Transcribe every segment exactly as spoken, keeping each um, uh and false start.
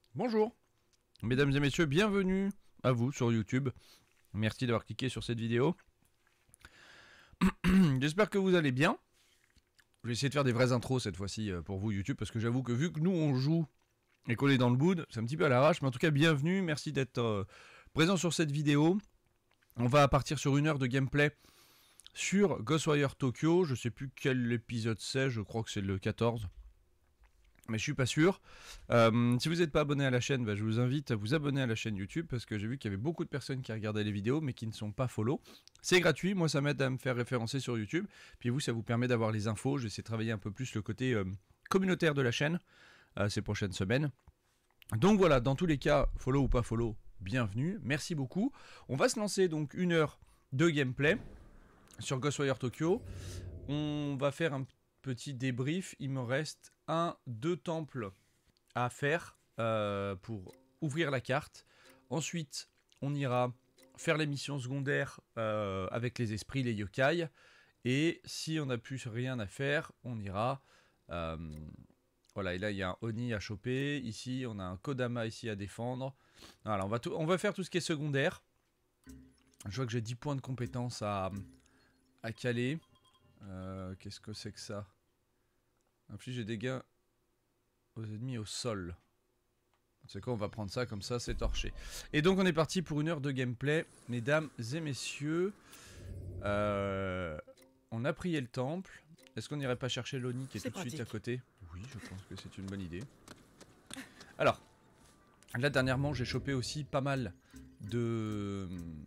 Bonjour, mesdames et messieurs, bienvenue à vous sur YouTube. Merci d'avoir cliqué sur cette vidéo. J'espère que vous allez bien. Je vais essayer de faire des vraies intros cette fois-ci pour vous YouTube, parce que j'avoue que vu que nous on joue et qu'on est dans le mood, c'est un petit peu à l'arrache, mais en tout cas bienvenue, merci d'être euh, présent sur cette vidéo. On va partir sur une heure de gameplay sur Ghostwire Tokyo. Je sais plus quel épisode c'est, je crois que c'est le quatorze. Mais je suis pas sûr. Euh, si vous n'êtes pas abonné à la chaîne, bah, je vous invite à vous abonner à la chaîne YouTube, parce que j'ai vu qu'il y avait beaucoup de personnes qui regardaient les vidéos mais qui ne sont pas follow. C'est gratuit, moi ça m'aide à me faire référencer sur YouTube. Puis vous, ça vous permet d'avoir les infos. Je vais essayer de travailler un peu plus le côté euh, communautaire de la chaîne euh, ces prochaines semaines. Donc voilà, dans tous les cas, follow ou pas follow, bienvenue, merci beaucoup. On va se lancer donc une heure de gameplay sur Ghostwire Tokyo. On va faire un petit débrief. Il me reste un, deux temples à faire euh, pour ouvrir la carte. Ensuite, on ira faire les missions secondaires euh, avec les esprits, les yokai. Et si on n'a plus rien à faire, on ira... Euh, voilà, et là il y a un Oni à choper. Ici, on a un Kodama ici à défendre. Voilà, on va, tout, on va faire tout ce qui est secondaire. Je vois que j'ai dix points de compétence à, à caler. Euh, Qu'est-ce que c'est que ça? Inflige des dégâts aux ennemis au sol. C'est quoi, on va prendre ça comme ça, c'est torché. Et donc on est parti pour une heure de gameplay, mesdames et messieurs. Euh, on a prié le temple. Est-ce qu'on n'irait pas chercher l'Oni qui est, est tout de suite à côté? Oui, je pense que c'est une bonne idée. Alors, là dernièrement j'ai chopé aussi pas mal de...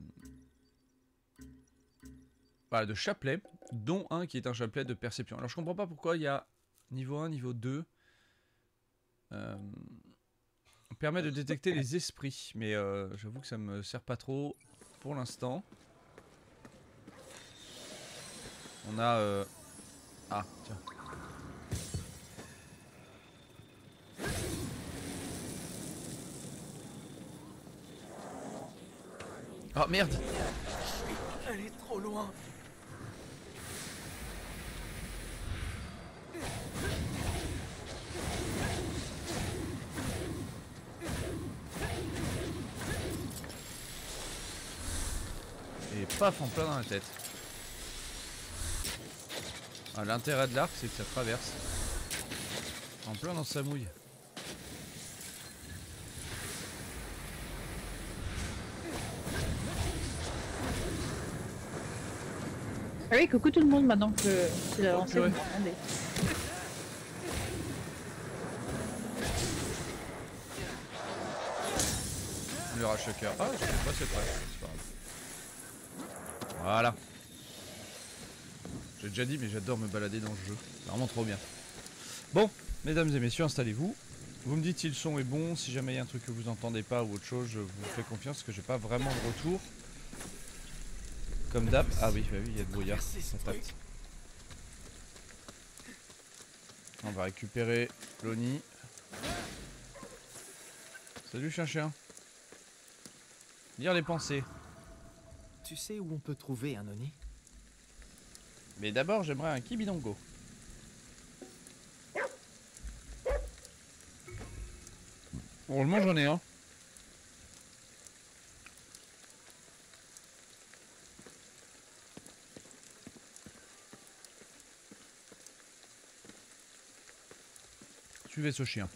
Voilà, de chapelets, dont un qui est un chapelet de perception. Alors je comprends pas pourquoi il y a niveau un, niveau deux. Euh, permet de détecter les esprits, mais euh, j'avoue que ça me sert pas trop pour l'instant. On a... Euh... Ah, tiens. Oh merde! Elle est trop loin. Et paf, en plein dans la tête. Ah, l'intérêt de l'arc, c'est que ça traverse. En plein dans sa mouille. Ah oui, coucou tout le monde maintenant que c'est avancé, Oh, vous m'entendez. Le rage-cœur. Ah, je sais pas, c'est vrai. C'est pas grave. Voilà. J'ai déjà dit, mais j'adore me balader dans le jeu. C'est vraiment trop bien. Bon, mesdames et messieurs, installez-vous. Vous me dites si le son est bon, si jamais il y a un truc que vous entendez pas ou autre chose, je vous fais confiance parce que j'ai pas vraiment de retour. Comme d'hab. Ah oui, bah oui, il y a de brouillard. Ça tape. On va récupérer l'Oni. Salut chien chien. Lire les pensées. Tu sais où on peut trouver un Oni? Mais d'abord, j'aimerais un kibidongo. Heureusement, j'en ai un. Suivez ce chien.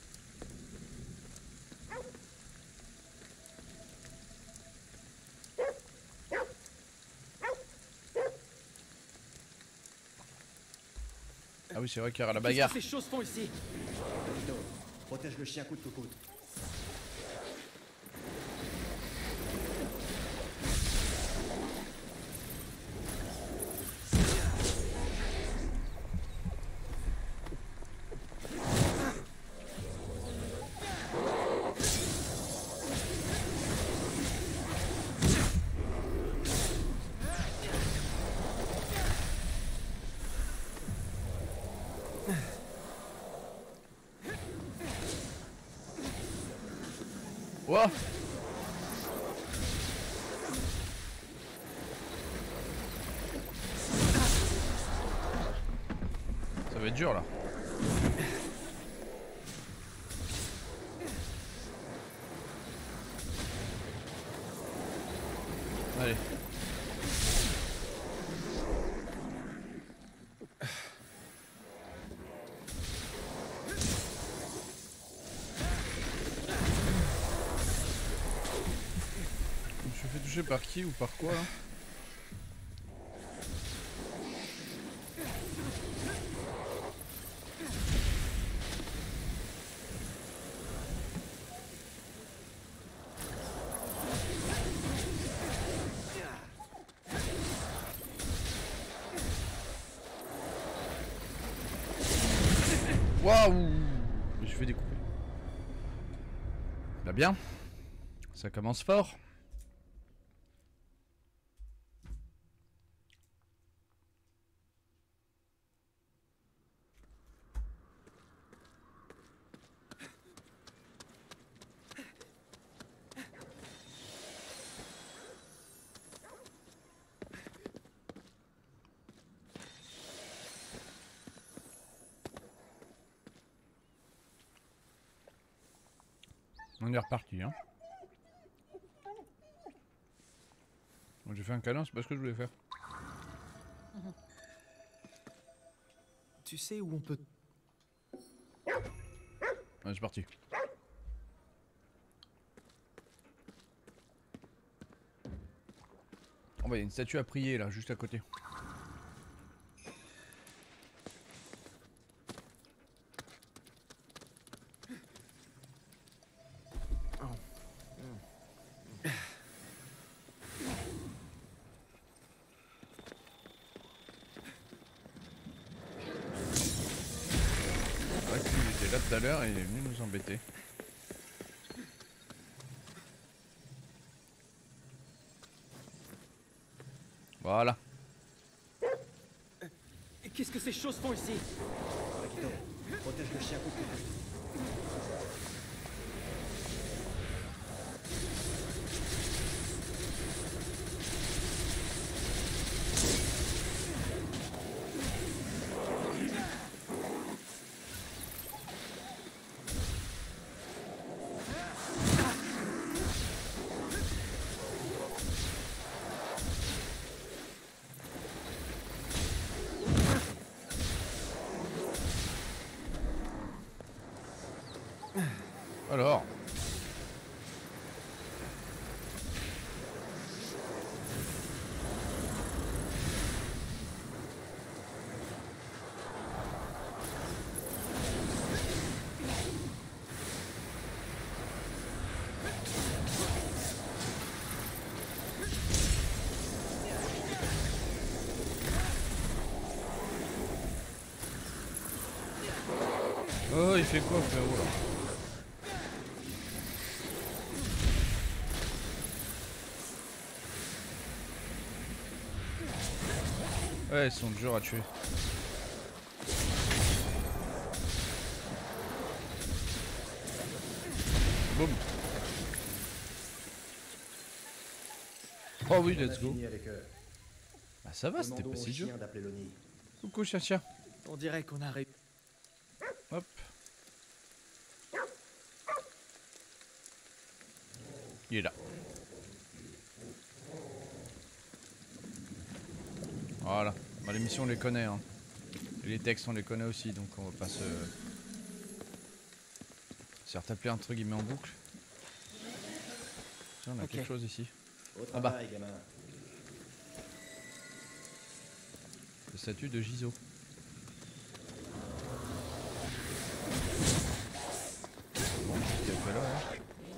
Ah oui, c'est vrai qu'il y aura la bagarre. Qu'est-ce que ces choses font ici? Vito, protège le chien coûte que coûte. Ouah. Ça va être dur là. Allez. Je me suis fait toucher par qui ou par quoi là? Waouh! Je me suis fait découper. Bah bien. Ça commence fort. On est reparti, hein. J'ai fait un câlin, c'est pas ce que je voulais faire. Tu sais où on peut... Allez, c'est parti. Oh bah, il y a une statue à prier là, juste à côté. Là tout à l'heure, il est venu nous embêter. Voilà. Qu'est-ce que ces choses font ici? Paquito, protège le chien coûte que coûte. Alors. Oh, il fait quoi, frérot là? Ouais, ils sont durs à tuer. Boum. Oh oui, let's go. Avec eux. Bah ça va, c'était Demandons pas au si dur. chien d'appeler Lonnie. Coucou, chien, chien. On dirait qu'on arrive. Hop. Il est là. Voilà. Bah, les missions on les connaît, hein. Et les textes on les connaît aussi, donc on va pas se... se retaper entre guillemets en boucle. Tiens, on a Ok. quelque chose ici. Au Ah bah. travail, gamin. Le statut de Giso. Bon, qu'est-ce qu'elle fait là, hein?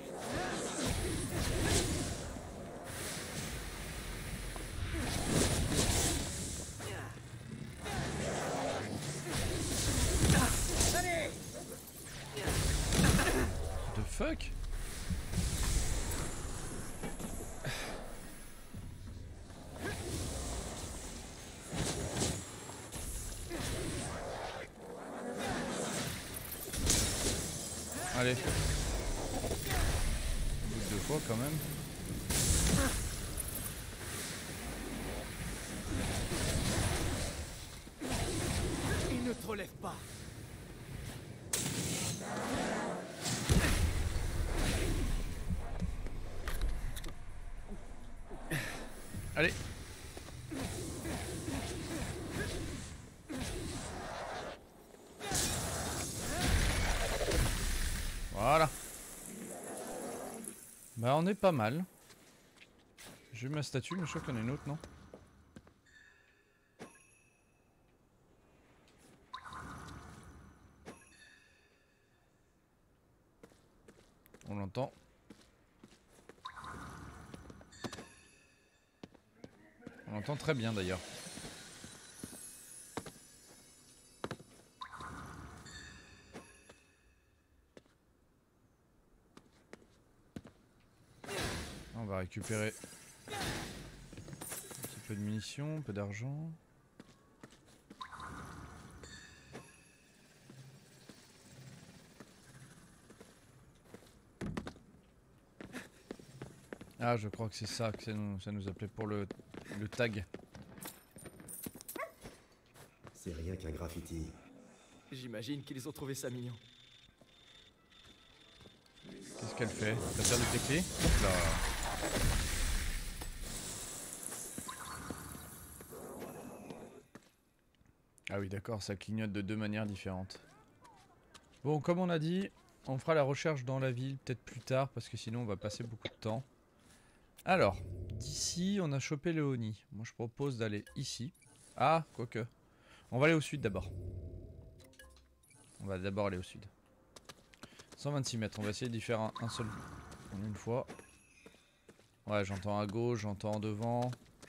The fuck? Allez. Deux fois quand même. Il ne te relève pas. Allez. Voilà. Bah on est pas mal. J'ai eu ma statue, mais je crois qu'il y en a une autre, non? On l'entend. On l'entend très bien d'ailleurs. On va récupérer un petit peu de munitions, un peu d'argent. Ah, je crois que c'est ça que ça nous, ça nous appelait pour le, le tag. C'est rien qu'un graffiti. J'imagine qu'ils ont trouvé ça mignon. Qu'est-ce qu'elle fait? T'as perdu tes clés? Hop là. Ah oui, d'accord, ça clignote de deux manières différentes. Bon, comme on a dit, on fera la recherche dans la ville peut-être plus tard parce que sinon on va passer beaucoup de temps. Alors, d'ici on a chopé le Oni. Moi je propose d'aller ici. Ah, quoique. On va aller au sud d'abord. On va d'abord aller au sud. cent vingt-six mètres, on va essayer d'y faire un, un seul en une fois. Ouais, j'entends à gauche, j'entends devant.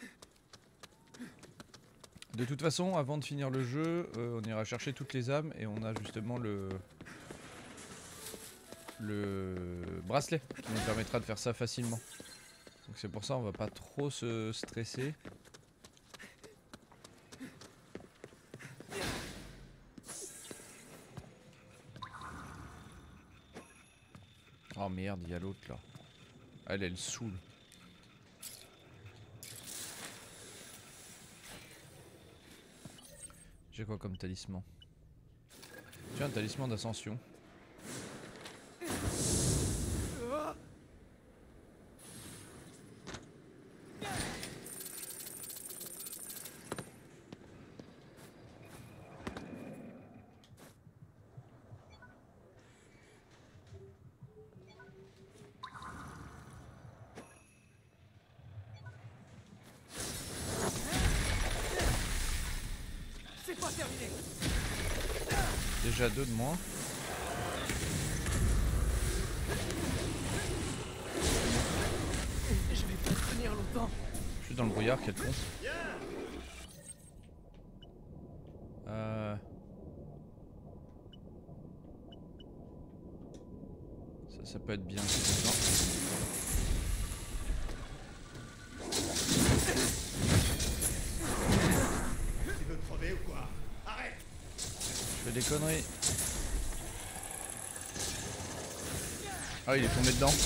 De toute façon, avant de finir le jeu, euh, on ira chercher toutes les âmes et on a justement le... le bracelet qui nous permettra de faire ça facilement. Donc c'est pour ça on va pas trop se stresser. Oh merde, il y a l'autre là. Elle, elle saoule. J'ai quoi comme talisman? Tiens, un talisman d'ascension. C'est pas terminé. Déjà deux de moins. Je vais pas tenir longtemps. Je suis dans le brouillard, quel con. Euh... Ça, ça peut être bien. Tu veux crever ou quoi? Arrête! Je fais des conneries. Ah, il est tombé dedans.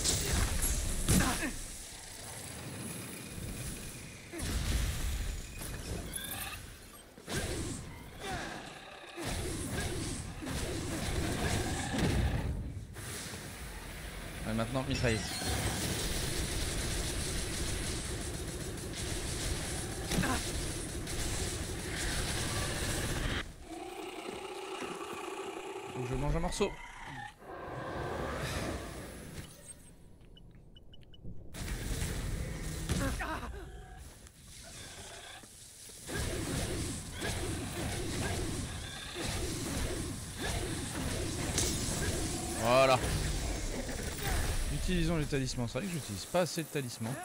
Ouais, maintenant, mitraille. Faut que je mange un morceau. Voilà. Utilisons les talismans. C'est vrai que j'utilise pas assez de talismans.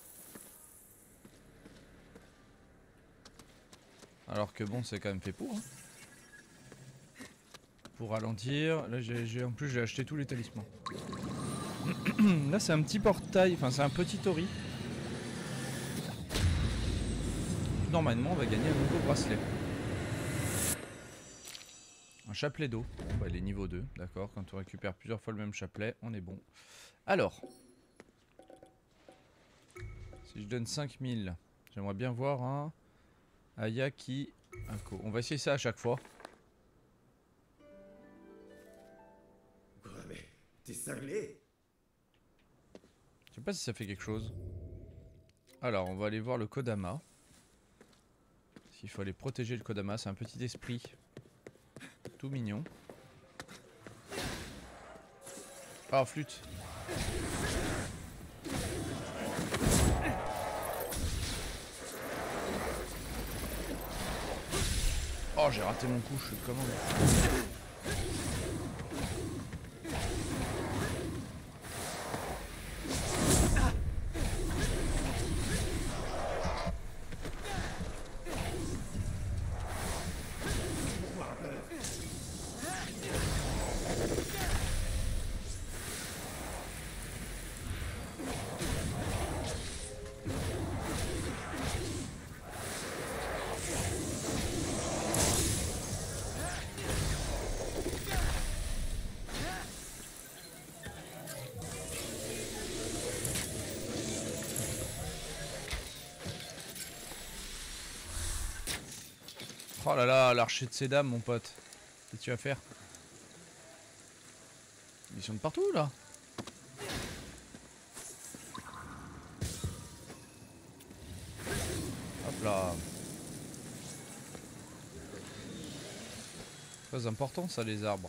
Alors que bon, c'est quand même fait pour. Hein. Pour ralentir. Là, j'ai en plus, j'ai acheté tous les talismans. Là, c'est un petit portail. Enfin, c'est un petit tori. Normalement, on va gagner un nouveau bracelet. Un chapelet d'eau. Bon, bah, il est niveau deux. D'accord. Quand on récupère plusieurs fois le même chapelet, on est bon. Alors. Si je donne cinq mille, j'aimerais bien voir un Ayaki Inko. On va essayer ça à chaque fois. Quoi, mais t'es cinglé? Je sais pas si ça fait quelque chose. Alors, on va aller voir le Kodama. S'il faut aller protéger le Kodama, c'est un petit esprit tout mignon. Ah, oh, flûte. Oh, j'ai raté mon coup, je suis comment là. Oh là là, l'archer de ces dames, mon pote. Qu'est-ce que tu vas faire? Ils sont de partout, là. Hop là. Très important, ça, les arbres.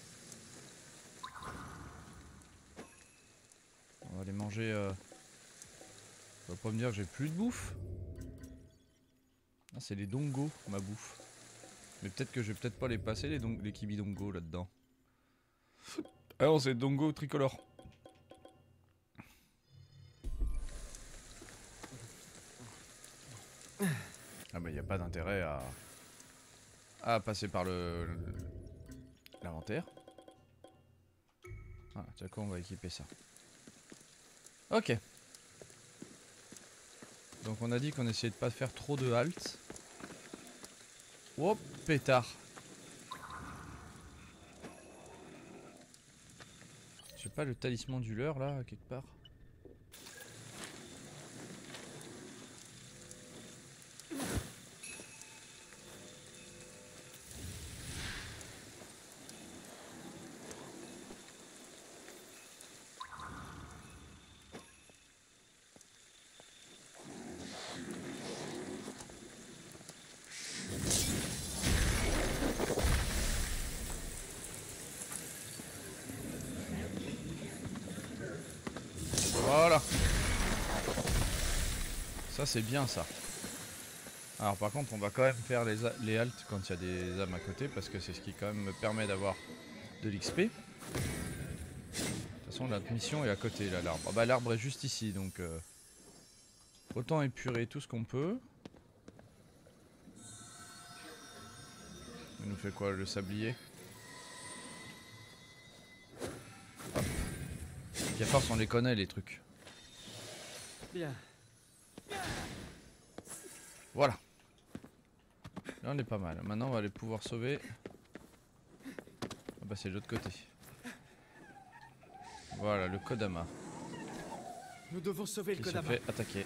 On va les manger... Euh... On va pas me dire que j'ai plus de bouffe. Ah, c'est les dongos, ma bouffe. Mais peut-être que je vais peut-être pas les passer, les, don les kibidongos là-dedans. Ah non, c'est dongo tricolore. Ah bah, il n'y a pas d'intérêt à... à passer par le... l'inventaire. Voilà, tiens quoi, on va équiper ça. Ok. Donc on a dit qu'on essayait de pas faire trop de haltes. Oh, pétard. J'ai pas le talisman du leurre là, quelque part. Voilà. Ça c'est bien ça. Alors par contre on va quand même faire les, les haltes quand il y a des âmes à côté parce que c'est ce qui quand même me permet d'avoir de l'X P. De toute façon la mission est à côté là, l'arbre. Ah bah l'arbre est juste ici donc euh, autant épurer tout ce qu'on peut. Il nous fait quoi le sablier? Hop. Et à force on les connaît les trucs. Bien. Voilà. Là on est pas mal. Maintenant on va aller pouvoir sauver. Ah bah c'est de l'autre côté. Voilà le Kodama. Nous devons sauver le Qui se Kodama. fait attaquer.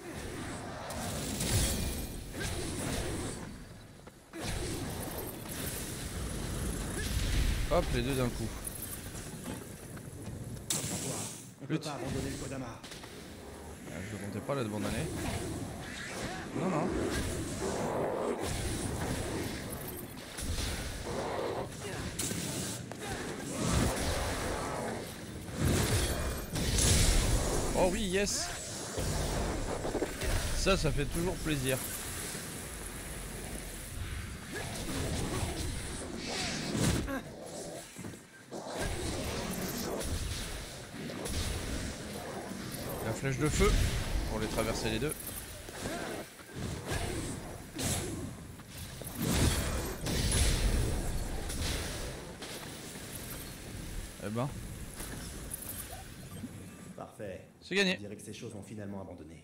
Hop, les deux d'un coup. On peut pas abandonner le Kodama. Euh, je ne comptais pas l'abandonner. Non, non. Oh oui, yes. Ça, ça fait toujours plaisir. La flèche de feu pour les traverser les deux. Eh ben, Parfait. c'est gagné. Je dirais que ces choses ont finalement abandonné.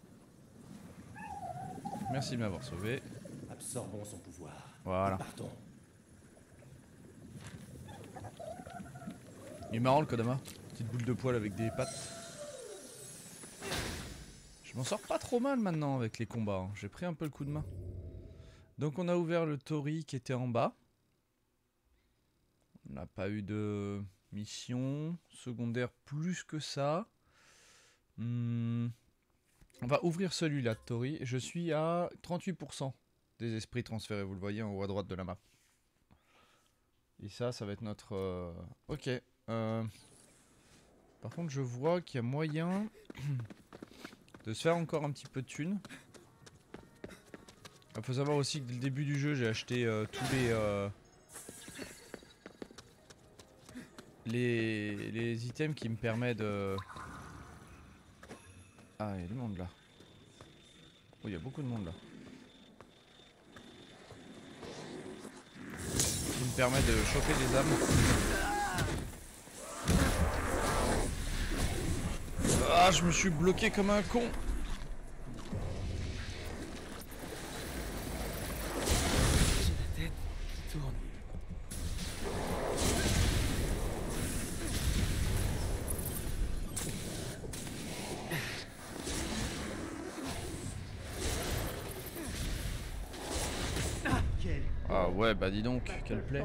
Merci de m'avoir sauvé. Absorbons son pouvoir. Voilà. Et partons. Il est marrant le Kodama. Petite boule de poil avec des pattes. Je m'en sors pas trop mal maintenant avec les combats. Hein. J'ai pris un peu le coup de main. Donc on a ouvert le Tori qui était en bas. On n'a pas eu de mission secondaire plus que ça. Hmm. On va ouvrir celui-là, Tori. Je suis à trente-huit pour cent des esprits transférés. Vous le voyez en haut à droite de la map. Et ça, ça va être notre... Euh... Ok. Euh... Par contre, je vois qu'il y a moyen de se faire encore un petit peu de thunes. Il faut savoir aussi que dès le début du jeu, j'ai acheté euh, tous les, euh, les... les items qui me permettent de... Ah, il y a du monde là. Oh, il y a beaucoup de monde là. Qui me permet de choper des âmes. Ah, je me suis bloqué comme un con. J'ai la tête qui tourne. Ah ouais, bah dis donc, quelle plaie.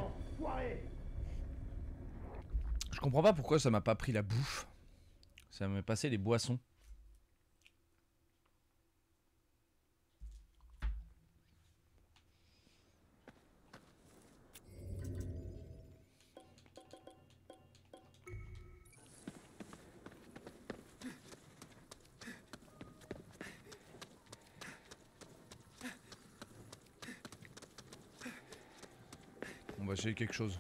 Je comprends pas pourquoi ça m'a pas pris la bouffe. Ça m'a passé les boissons. On va essayer quelque chose.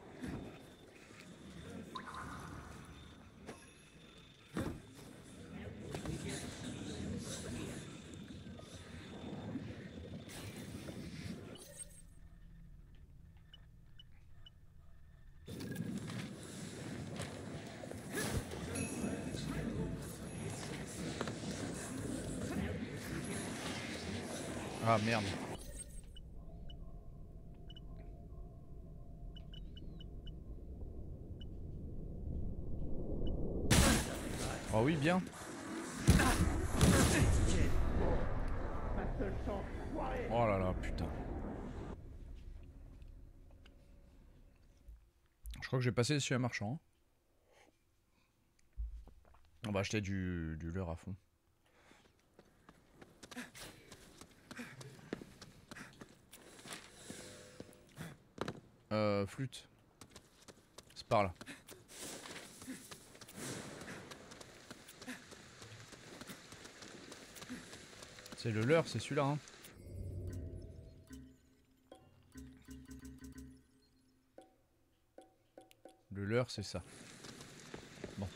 Ah merde. Oh oui, bien. Oh là là, putain. Je crois que j'ai passé dessus un marchand. On va acheter du, du leurre à fond. Euh, flûte. C'est par là. C'est le leurre, c'est celui-là, hein. Le leurre, c'est ça. Bon.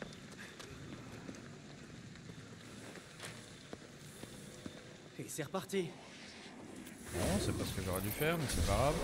Et c'est reparti. Bon, c'est pas ce que j'aurais dû faire, mais c'est pas grave.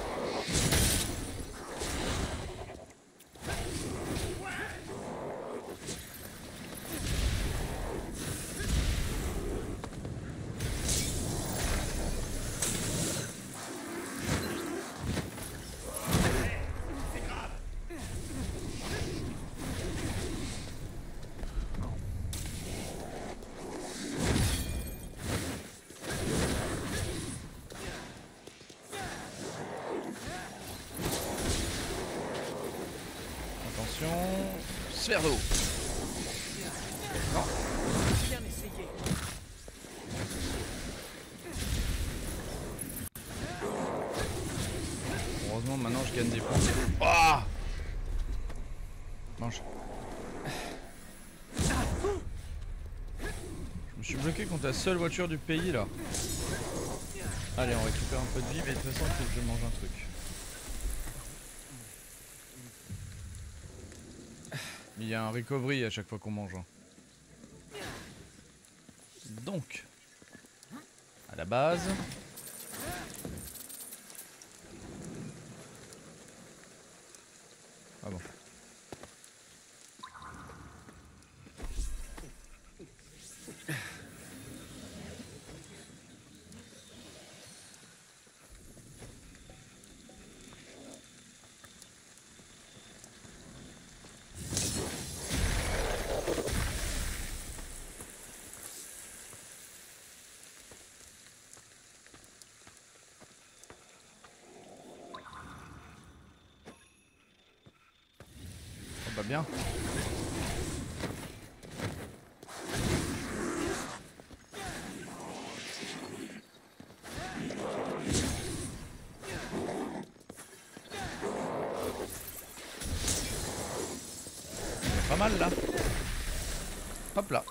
Sphère d'eau. Non. Bien essayé. Heureusement maintenant je gagne des points. Ah, mange. Je me suis bloqué contre la seule voiture du pays là. Allez, on récupère un peu de vie, mais de toute façon il faut que je mange un truc. Il y a un recovery à chaque fois qu'on mange. Donc, à la base. Ah bon. Bah bien. mal là. Hop là.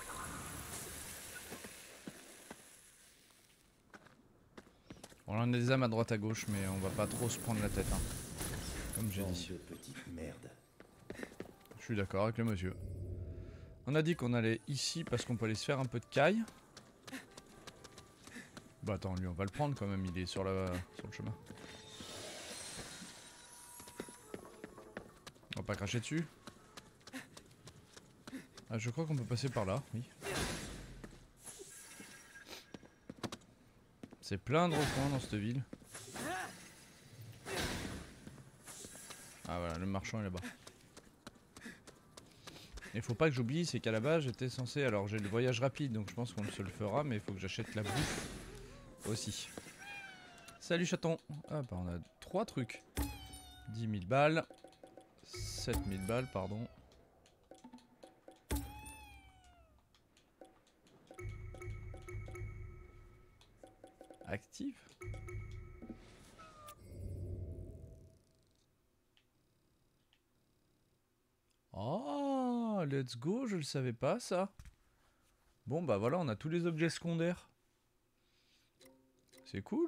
On en a des âmes à droite à gauche, mais on va pas trop se prendre la tête, hein. Comme j'ai dit. De petite merde. Je suis d'accord avec le monsieur. On a dit qu'on allait ici parce qu'on peut aller se faire un peu de caille. Bah attends, lui on va le prendre quand même, il est sur, la... sur le chemin. On va pas cracher dessus. Ah, je crois qu'on peut passer par là, oui. C'est plein de recoins dans cette ville. Ah voilà, le marchand est là-bas. Il faut pas que j'oublie, c'est qu'à la base j'étais censé... Alors j'ai le voyage rapide, donc je pense qu'on se le fera, mais il faut que j'achète la bouffe aussi. Salut chaton. Ah bah on a trois trucs. dix mille balles. sept mille balles, pardon. Active. Oh, let's go, je le savais pas ça. Bon bah voilà, on a tous les objets secondaires. C'est cool.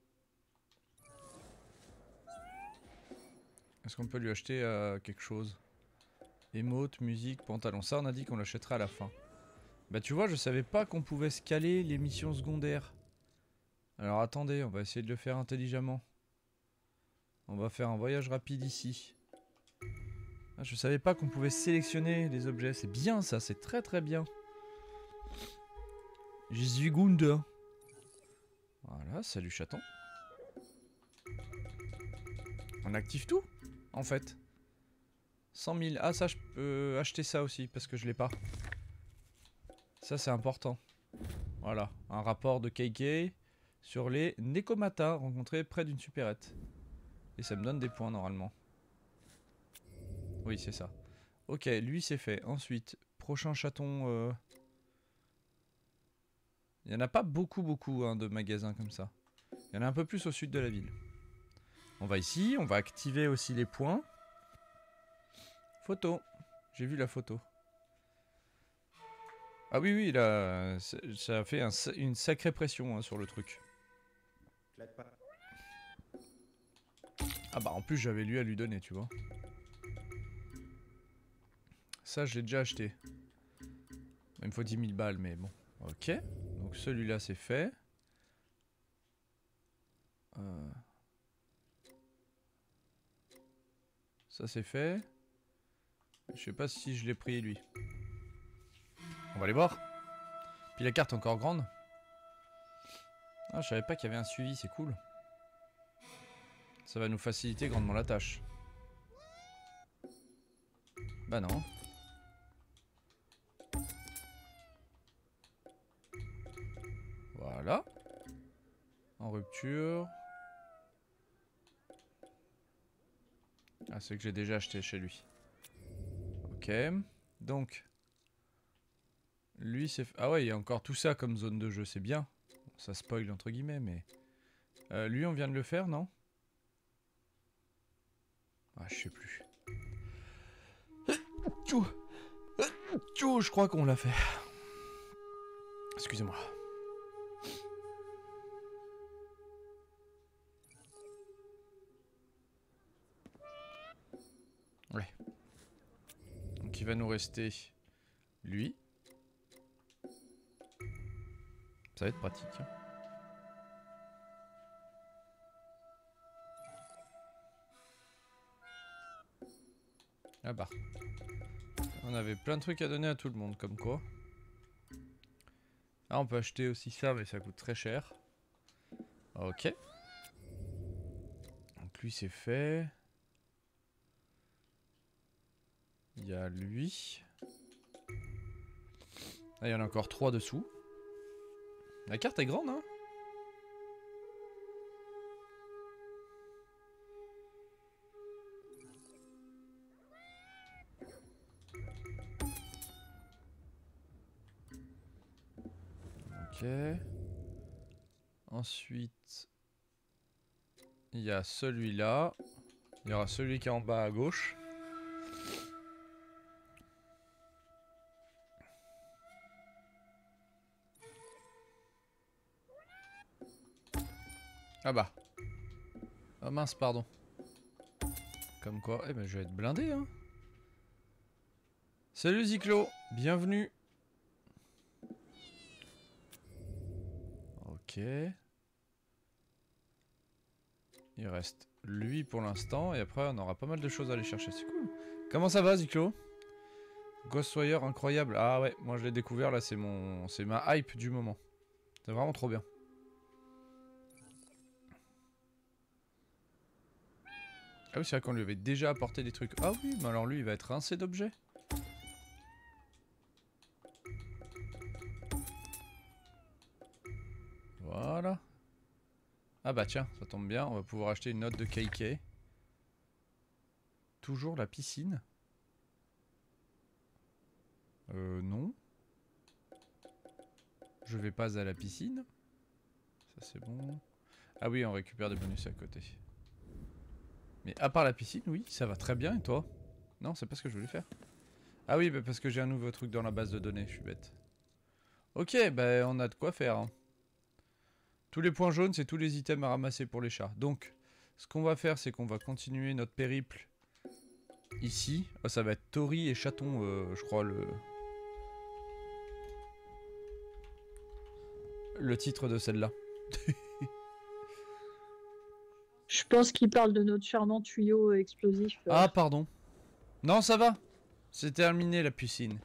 Est-ce qu'on peut lui acheter euh, quelque chose? Émote, musique, pantalon. Ça on a dit qu'on l'achèterait à la fin. Bah tu vois, je savais pas qu'on pouvait scaler les missions secondaires. Alors attendez, on va essayer de le faire intelligemment. On va faire un voyage rapide ici. Ah, je savais pas qu'on pouvait sélectionner les objets. C'est bien ça, c'est très très bien. Jésus Gund. Voilà, salut chaton. On active tout, en fait. cent mille. Ah ça, je peux acheter ça aussi, parce que je l'ai pas. Ça c'est important. Voilà, un rapport de K K sur les Nekomata rencontrés près d'une supérette. Et ça me donne des points normalement. Oui, c'est ça. Ok, lui c'est fait. Ensuite, prochain chaton... Euh... Il n'y en a pas beaucoup beaucoup hein, de magasins comme ça. Il y en a un peu plus au sud de la ville. On va ici, on va activer aussi les points. Photo. J'ai vu la photo. Ah oui, oui, là, ça a fait un, une sacrée pression hein, sur le truc. Ah bah en plus j'avais lui à lui donner, tu vois. Ça je l'ai déjà acheté. Il me faut dix mille balles, mais bon. Ok. Donc celui-là c'est fait. Euh... Ça c'est fait. Je sais pas si je l'ai pris lui. On va aller voir. Puis la carte est encore grande. Ah, je savais pas qu'il y avait un suivi, c'est cool. Ça va nous faciliter grandement la tâche. Bah non. Voilà. En rupture. Ah, c'est que j'ai déjà acheté chez lui. Ok. Donc. Lui, c'est... Ah ouais, il y a encore tout ça comme zone de jeu, c'est bien. Ça spoil entre guillemets, mais... Euh, lui, on vient de le faire, non? Ah, je sais plus. Tchou. Tchou, je crois qu'on l'a fait. Excusez-moi. Ouais. Donc il va nous rester lui. Ça va être pratique. Hein. Ah bah. On avait plein de trucs à donner à tout le monde, comme quoi. Ah, on peut acheter aussi ça, mais ça coûte très cher. Ok. Donc lui, c'est fait. Il y a lui. Ah, il y en a encore trois dessous. La carte est grande, hein? Ok. Ensuite, il y a celui-là. Il y aura celui qui est en bas à gauche. Ah bah. Ah mince, pardon. Comme quoi, eh ben je vais être blindé hein. Salut Ziklo, bienvenue. Ok. Il reste lui pour l'instant et après on aura pas mal de choses à aller chercher, c'est cool. Comment ça va Ziklo? Ghostwire incroyable. Ah ouais, moi je l'ai découvert là, c'est mon c'est ma hype du moment. C'est vraiment trop bien. Ah oui, c'est vrai qu'on lui avait déjà apporté des trucs. Ah oui, mais alors lui il va être rincé d'objets. Voilà. Ah bah tiens, ça tombe bien, on va pouvoir acheter une note de K K. Toujours la piscine. Euh non. Je vais pas à la piscine. Ça c'est bon. Ah oui, on récupère des bonus à côté. Mais à part la piscine, oui, ça va très bien et toi? Non, c'est pas ce que je voulais faire. Ah oui, bah parce que j'ai un nouveau truc dans la base de données, je suis bête. Ok, bah on a de quoi faire. Hein. Tous les points jaunes, c'est tous les items à ramasser pour les chats. Donc, ce qu'on va faire, c'est qu'on va continuer notre périple ici. Oh, ça va être Tori et Chaton, euh, je crois, le... le titre de celle-là. Je pense qu'il parle de notre charmant tuyau explosif. euh. Ah, pardon. Non, ça va. C'est terminé la piscine.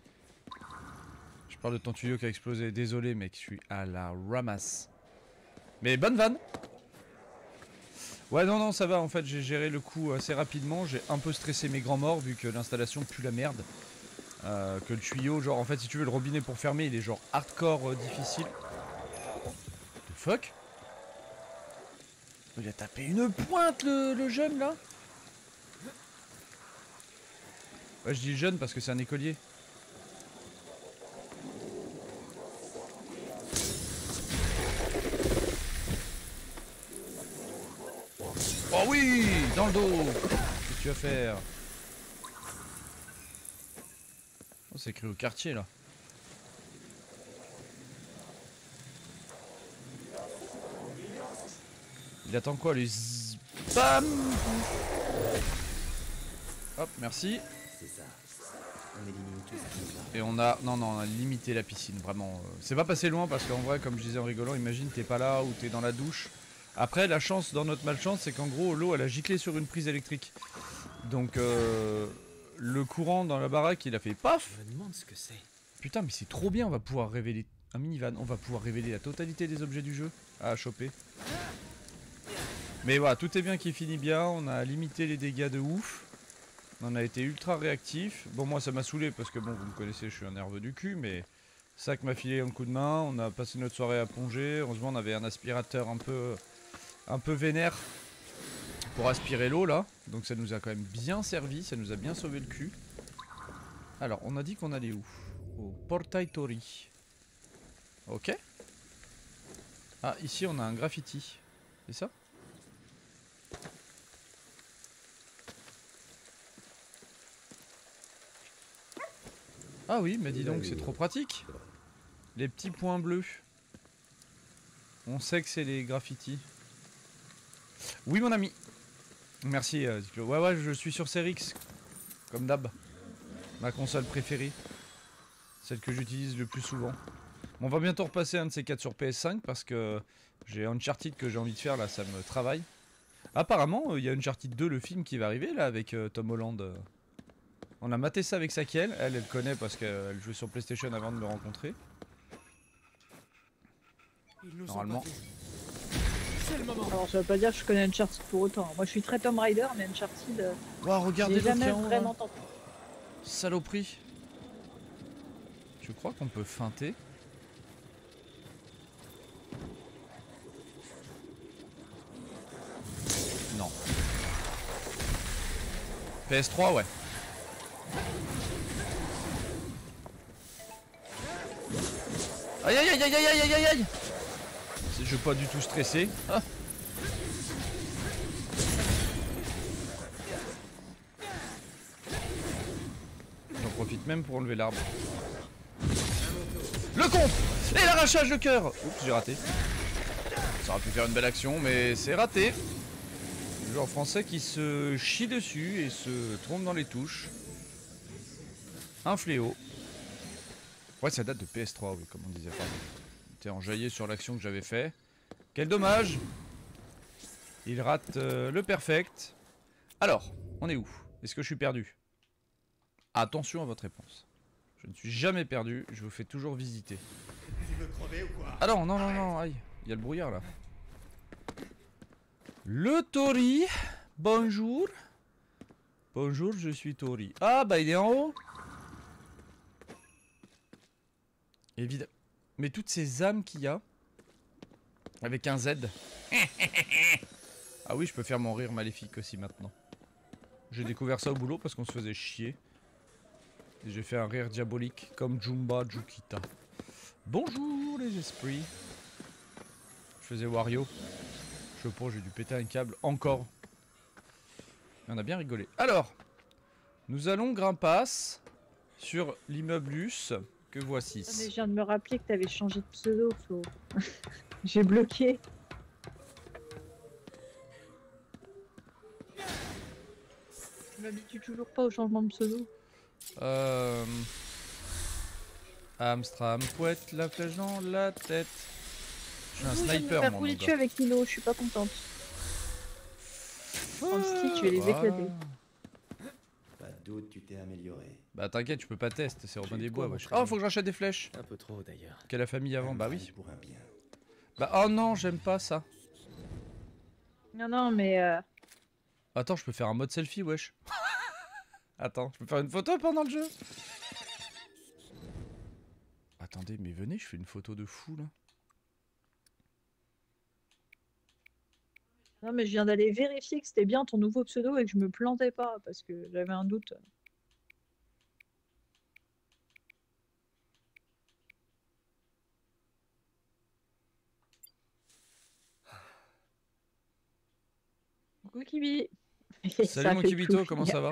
Je parle de ton tuyau qui a explosé. Désolé, mec, je suis à la ramasse. Mais bonne vanne. Ouais, non, non, ça va. En fait, j'ai géré le coup assez rapidement. J'ai un peu stressé mes grands morts vu que l'installation pue la merde. Euh, que le tuyau, genre, en fait, si tu veux, le robinet pour fermer, il est genre hardcore euh, difficile. What the fuck? Il a tapé une pointe, le, le jeune, là. Ouais, je dis jeune parce que c'est un écolier. Oh oui, dans le dos. Qu'est-ce que tu vas faire? Oh, c'est écrit au quartier, là. Il attend quoi, lui? Bam. Hop, merci. C'est ça. On élimine tout ce qui va. Et on a... Non, non, on a limité la piscine, vraiment. C'est pas passé loin parce qu'en vrai, comme je disais en rigolant, imagine t'es pas là ou t'es dans la douche. Après, la chance dans notre malchance, c'est qu'en gros, l'eau, elle a giclé sur une prise électrique. Donc, euh, le courant dans la baraque, il a fait paf. Je me demande ce que c'est. Putain, mais c'est trop bien, on va pouvoir révéler... Un minivan, on va pouvoir révéler la totalité des objets du jeu à choper. Mais voilà, tout est bien qui finit bien, on a limité les dégâts de ouf. On a été ultra réactif. Bon, moi ça m'a saoulé parce que bon, vous me connaissez, je suis un nerveux du cul, mais Sac m'a filé un coup de main, on a passé notre soirée à plonger. Heureusement, on avait un aspirateur un peu, un peu vénère pour aspirer l'eau là. Donc ça nous a quand même bien servi, ça nous a bien sauvé le cul. Alors, on a dit qu'on allait où? Au Portail Tori. Ok. Ah, ici on a un graffiti. C'est ça? Ah oui, mais dis donc, c'est trop pratique. Les petits points bleus. On sait que c'est les graffitis. Oui, mon ami. Merci, euh, Ziklo. Ouais, ouais, je suis sur Serix. Comme d'hab. Ma console préférée. Celle que j'utilise le plus souvent. Bon, on va bientôt repasser un de ces quatre sur P S cinq parce que j'ai Uncharted que j'ai envie de faire là, ça me travaille. Apparemment, il euh, y a Uncharted deux, le film qui va arriver là avec euh, Tom Holland. Euh. On a maté ça avec Sakiel, elle, elle connaît parce qu'elle jouait sur PlayStation avant de me rencontrer. Normalement. C'est le moment. Alors, ça veut pas dire que je connais Uncharted pour autant. Moi, je suis très Tomb Raider, mais Uncharted, euh, Waouh, regardez j'ai l'autre jamais qui est en haut, vraiment là. tenté. Saloperie. Je crois qu'on peut feinter. Non. P S trois, ouais. Aïe aïe aïe aïe aïe aïe aïe aïe. Je suis pas du tout stressé. Ah. J'en profite même pour enlever l'arbre. Le con. Et l'arrachage de cœur. Oups, j'ai raté. Ça aurait pu faire une belle action, mais c'est raté. Le joueur français qui se chie dessus et se trompe dans les touches. Un fléau. Ouais, ça date de P S trois, oui, comme on disait. T'es enjaillé sur l'action que j'avais fait. Quel dommage. Il rate euh, le perfect. Alors, on est où? Est-ce que je suis perdu? Attention à votre réponse. Je ne suis jamais perdu, je vous fais toujours visiter. Tu veux crever ou quoi? Ah non, non, non, non, aïe. Il y a le brouillard là. Le Tori. Bonjour. Bonjour, je suis Tori. Ah bah il est en haut. Évidemment. Mais toutes ces âmes qu'il y a. Avec un Z. Ah oui, je peux faire mon rire maléfique aussi maintenant. J'ai découvert ça au boulot parce qu'on se faisait chier. Et j'ai fait un rire diabolique comme Jumba Jukita. Bonjour les esprits. Je faisais Wario. Je sais pas, j'ai dû péter un câble encore. Et on a bien rigolé. Alors, nous allons grimpasse sur l'immeubleus que voici. Ah, mais je viens de me rappeler que t'avais changé de pseudo, Flo. J'ai bloqué. Je m'habitue toujours pas au changement de pseudo. Euh... Amstram poète la flèche dans la tête. Je suis un Ouh, je viens de me sniper faire moi rouler mon dessus gars. avec Nino, je suis pas contente. En street, je vais les Voilà. éclater. Pas de doute, tu t'es amélioré. Bah t'inquiète, tu peux pas tester, c'est Robin J'ai des de Bois. quoi Wesh. m'entraîner. Oh, faut que j'achète des flèches. Un peu trop d'ailleurs. Quelle la famille avant, Un bah mal oui. pour un bien. Bah oh non, j'aime pas ça. Non, non, mais euh, Attends, je peux faire un mode selfie, wesh. Attends, je peux faire une photo pendant le jeu. Attendez, mais venez, je fais une photo de fou là. non, mais je viens d'aller vérifier que c'était bien ton nouveau pseudo et que je me plantais pas parce que j'avais un doute. Coucou Kibi. Ça Salut mon fait Kibito, tout comment finir. ça va?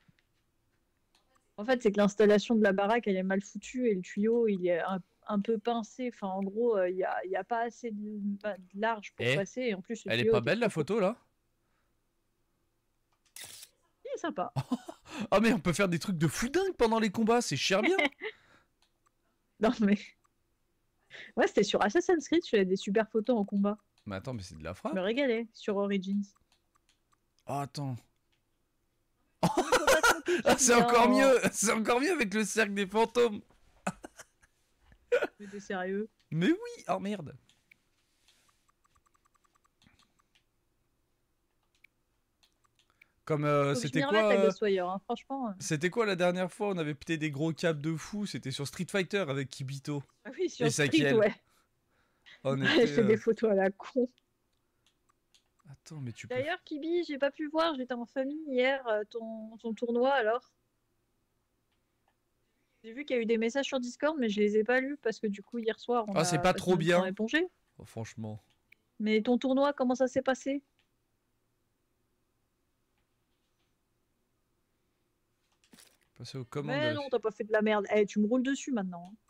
En fait, c'est que l'installation de la baraque, elle est mal foutue et le tuyau, il est un, un peu pincé. Enfin, en gros, euh, il n'y a, il y a pas assez de, de large pour Eh, passer. Et en plus, le Elle est tuyau pas était belle la trop photo là? Il est sympa. Ah mais on peut faire des trucs de fou dingue pendant les combats, c'est cher bien. Non, mais. Ouais, c'était sur Assassin's Creed, je faisais des super photos en combat. Mais attends, mais c'est de la Je frappe. me régalais sur Origins. Oh attends. Faut pas se Ah, c'est moquer, encore Kibi, hein. mieux, c'est encore mieux avec le cercle des fantômes. Mais t'es sérieux? Mais oui, oh merde. Comme euh, Faut que je c'était m'y quoi remette à euh, Ghostwire, hein, franchement. euh. C'était quoi la dernière fois? On avait pété des gros câbles de fou. C'était sur Street Fighter avec Kibito. Ah oui, sur Et Street, Sakiel. ouais. On J'ai était, fait euh, des photos à la con. Attends, mais tu peux. D'ailleurs, Kibi, j'ai pas pu voir, j'étais en famille hier, euh, ton, ton tournoi alors. J'ai vu qu'il y a eu des messages sur Discord, mais je les ai pas lus parce que du coup, hier soir, on Ah, a c'est pas passé trop notre temps bien. à éponger. Oh, franchement. Mais ton tournoi, comment ça s'est passé? Passer aux commandes. Mais non, t'as pas fait de la merde. Eh, tu me roules dessus maintenant. hein.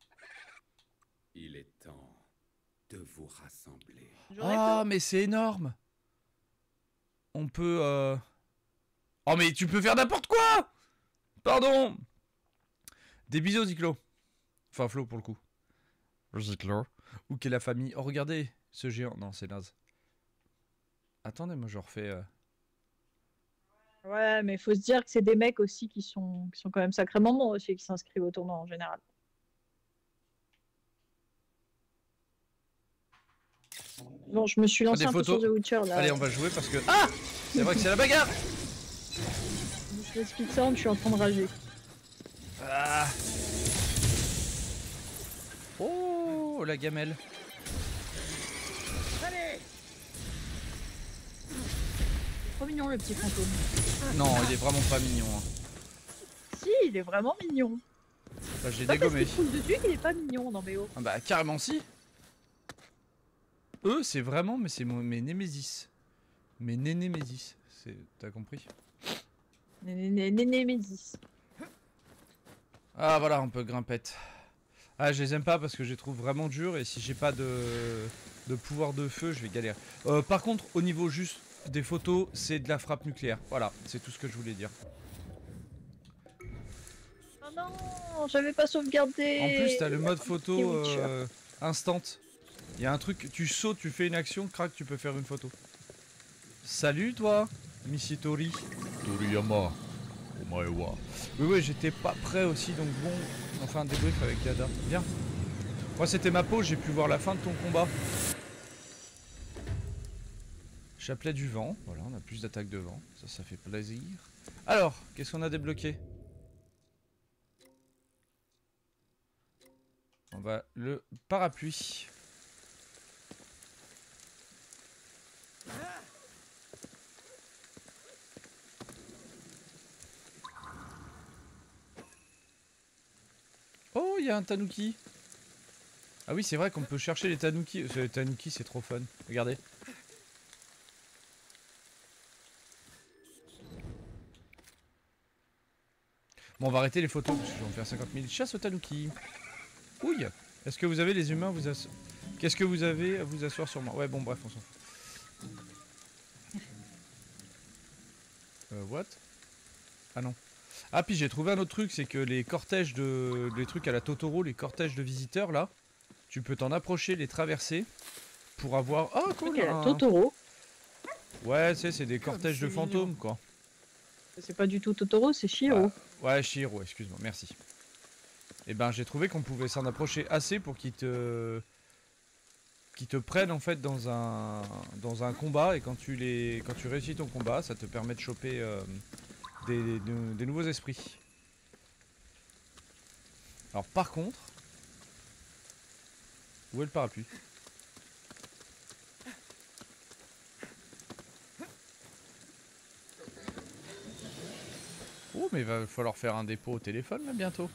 Il est temps de vous rassembler. J'aurais Ah, peur. mais c'est énorme. On peut. Euh... Oh, mais tu peux faire n'importe quoi. Pardon. Des bisous, Ziclo. Enfin, Flo pour le coup. Ziclo. Ou qu'est la famille. Oh, regardez ce géant. Non, c'est naze. Attendez, moi je refais. euh, Ouais, mais faut se dire que c'est des mecs aussi qui sont, qui sont quand même sacrément bons aussi et qui s'inscrivent au tournoi en général. Bon, je me suis lancé des un peu sur photos. The Witcher là. Allez, on va jouer parce que. Ah, c'est vrai que c'est la bagarre. Je l'explique ça, je suis en train de rager. Ah. Oh, la gamelle. C'est trop mignon le petit fantôme. Non, il est vraiment pas mignon. hein. Si, il est vraiment mignon. Là, j'ai Pas parce dégommé. qu'il fout dessus qu'il est pas mignon, non mais oh. Ah bah carrément si. Eux c'est vraiment mais c'est mon- mes némésis. Mes nénémésis. C'est t'as compris? Nénémésis. Ah voilà on peut grimpette. Ah, je les aime pas parce que je les trouve vraiment durs et si j'ai pas de, de pouvoir de feu, je vais galérer. Euh, par contre, au niveau juste des photos, c'est de la frappe nucléaire. Voilà, c'est tout ce que je voulais dire. Oh non, j'avais pas sauvegardé. En plus, t'as le mode photo Et Witcher. euh, instant. Il y a un truc, tu sautes, tu fais une action, crac, tu peux faire une photo. Salut toi, Mishitori. Toriyama. Omaewa. Oui, oui, j'étais pas prêt aussi, donc bon, on fait un débrief avec Dada. Viens. Moi, c'était ma pause, j'ai pu voir la fin de ton combat. Chapelet du vent, voilà, on a plus d'attaques de vent, ça, ça fait plaisir. Alors, qu'est-ce qu'on a débloqué? On va le parapluie. Oh, il y a un tanuki. Ah oui, c'est vrai qu'on peut chercher les tanuki. Les tanuki, c'est trop fun. Regardez. Bon, on va arrêter les photos parce que je vais en faire cinquante mille. Chasse au tanuki. Ouille. Est-ce que vous avez les humains vous asseoir? Qu'est-ce que vous avez à vous asseoir sur moi? Ouais, bon, bref, on s'en fout. Euh, what? Ah non. Ah, puis j'ai trouvé un autre truc, c'est que les cortèges de... Les trucs à la Totoro, les cortèges de visiteurs, là, tu peux t'en approcher, les traverser, pour avoir... Ah, cool, Ok, la un- Totoro. Ouais, tu sais, c'est des cortèges de fantômes, quoi. C'est pas du tout Totoro, c'est Shiro. Ouais, Shiro, excuse-moi, merci. Et ben, j'ai trouvé qu'on pouvait s'en approcher assez pour qu'ils te... qu'ils te prennent, en fait, dans un... dans un combat, et quand tu les... quand tu réussis ton combat, ça te permet de choper... euh, Des, de- des nouveaux esprits. Alors par contre, où est le parapluie? Oh, mais il va falloir faire un dépôt au téléphone là bientôt.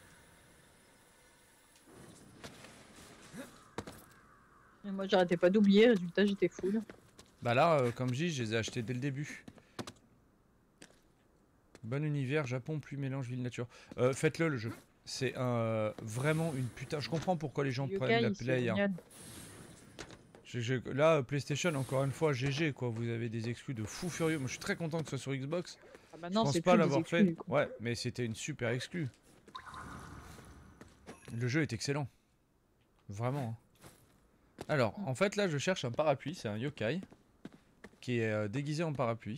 Et moi j'arrêtais pas d'oublier, résultat j'étais full. Bah là, euh, comme je dis, je les ai achetés dès le début. Bon univers, Japon, plus mélange ville-nature. Euh, Faites-le le jeu. C'est euh, vraiment une putain... Je comprends pourquoi les gens prennent la Yokai, c'est Play. Hein. génial. Je- je- Là, PlayStation, encore une fois, G G quoi. Vous avez des exclus de fou furieux. Moi, je suis très content que ce soit sur Xbox. Ah bah Je non, pense c'est pas plus des l'avoir exclus, fait. quoi. Ouais, mais c'était une super exclue. Le jeu est excellent. Vraiment. hein. Alors, en fait, là, je cherche un parapluie. C'est un yokai qui est euh, déguisé en parapluie.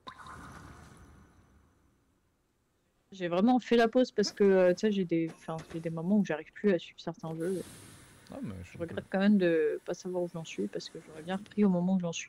J'ai vraiment fait la pause parce que euh, tu sais, j'ai des... Enfin, j'ai des moments où j'arrive plus à suivre certains jeux. Ah, mais je Je regrette quand même de pas savoir où j'en suis parce que j'aurais bien repris au moment où j'en suis.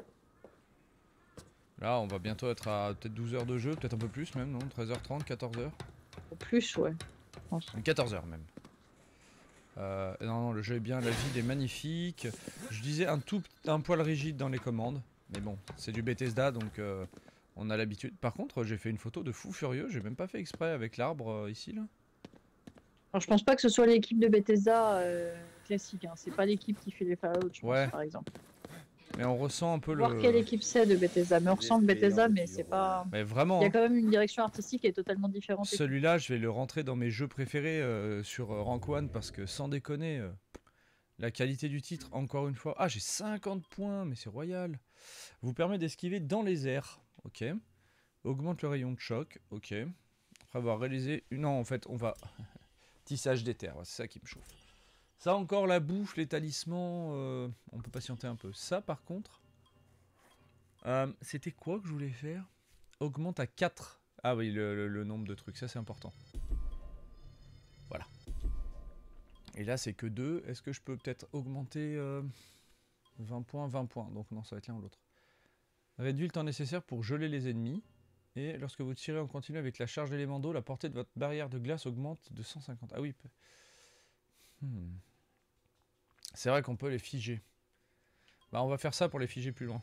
Là, on va bientôt être à peut-être douze heures de jeu, peut-être un peu plus même, non? treize heures trente, quatorze heures? Au plus, ouais. Je pense. quatorze heures même. Euh, non, non, le jeu est bien, la ville est magnifique. Je disais un tout un poil rigide dans les commandes. Mais bon, c'est du Bethesda, donc euh, on a l'habitude. Par contre, j'ai fait une photo de fou furieux, j'ai même pas fait exprès avec l'arbre euh, ici, là. Alors, je pense pas que ce soit l'équipe de Bethesda euh, classique. Hein. C'est pas l'équipe qui fait les Fallout, je pense, Ouais. par exemple. Mais on ressent un peu Voir le... quelle équipe c'est de Bethesda. Mais on ressemble Bethesda, mais c'est pas. Mais vraiment, Il y a hein. quand même une direction artistique qui est totalement différente. et tout. Celui-là, je vais le rentrer dans mes jeux préférés euh, sur euh, Rank one parce que sans déconner, euh, la qualité du titre, encore une fois. Ah, j'ai cinquante points, mais c'est royal. Vous permet d'esquiver dans les airs, ok. Augmente le rayon de choc, ok. Après avoir réalisé... Non, en fait, on va... Tissage des terres, ouais, c'est ça qui me chauffe. Ça encore, la bouffe, les talismans, euh, on peut patienter un peu. Ça, par contre... euh, C'était quoi que je voulais faire? Augmente à quatre. Ah oui, le, le- le nombre de trucs, ça c'est important. Voilà. Et là c'est que deux. Est-ce que je peux peut-être augmenter euh, vingt points, vingt points? Donc non, ça va être l'un ou l'autre. Réduit le temps nécessaire pour geler les ennemis. Et lorsque vous tirez en continu avec la charge d'élément d'eau, la portée de votre barrière de glace augmente de cent cinquante. Ah oui. peu- Hmm. C'est vrai qu'on peut les figer. Bah on va faire ça pour les figer plus loin.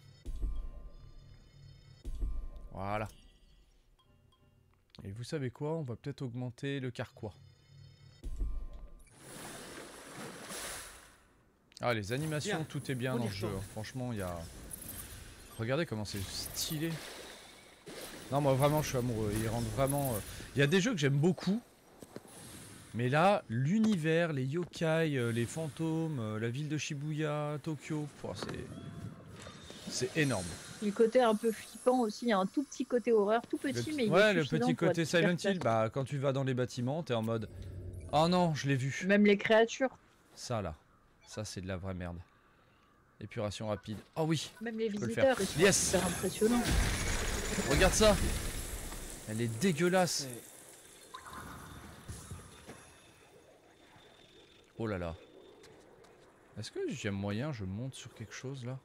Voilà. Et vous savez quoi? On va peut-être augmenter le carquois. Ah, les animations, Bien. tout est bien On dans y le jeu. retourne. hein. Franchement, il y a... Regardez comment c'est stylé. Non, moi vraiment, je suis amoureux. Il rentre vraiment... euh, Il y a des jeux que j'aime beaucoup. Mais là, l'univers, les yokai, euh, les fantômes, euh, la ville de Shibuya, Tokyo, oh, c'est c'est énorme. Le côté un peu flippant aussi, il y a un tout petit côté horreur, tout Le petit, p- mais il ouais, est le suffisant petit pour côté être super Silent Hill, classe. bah quand tu vas dans les bâtiments, t'es en mode oh non, je l'ai vu. Même les créatures, Ça là, ça c'est de la vraie merde. Épuration rapide. Oh oui, même les peux le visiteurs, ils sont Yes. super impressionnants. regarde ça. Elle est dégueulasse. Oh là là. Est-ce que j'ai moyen, je monte sur quelque chose là?